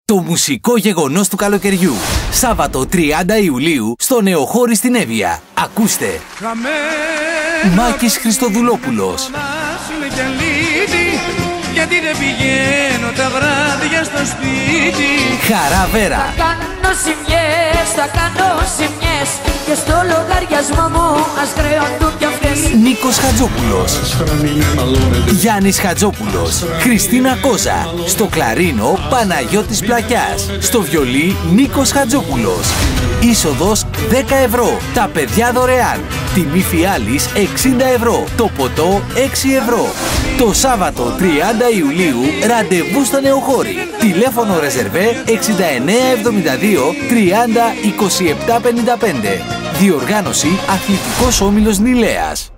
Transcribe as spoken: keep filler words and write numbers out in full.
Το μουσικό γεγονός του καλοκαιριού. Σάββατο τριάντα Ιουλίου στο Νεοχώρι στην Εύβοια. Ακούστε. Μάκης Χριστοδουλόπουλος. Γιατί δεν πηγαίνω τα βράδια στο σπίτι. Χαρά Βέρα. Θα κάνω ζημιές, θα κάνω ζημιές και στο λογαριασμό μου ας χρεωθούν κι αυτές. Νίκος Χατζόπουλος. Γιάννης Χατζόπουλος. Χριστίνα Κόζα. Στο κλαρίνο Παναγιώτης Πλακιάς. Στο βιολί Νίκος Χατζόπουλος. Είσοδος δέκα ευρώ. Τα παιδιά δωρεάν. Τιμή φιάλης εξήντα ευρώ. Το ποτό έξι ευρώ. Το Σάββατο τριάντα Ιουλίου ραντεβού στο Νεοχώρι. Τηλέφωνο ρεζερβέ εξήντα εννέα εβδομήντα δύο τριάντα είκοσι επτά πενήντα πέντε. Διοργάνωση Αθλητικός Όμιλος Νηλέας.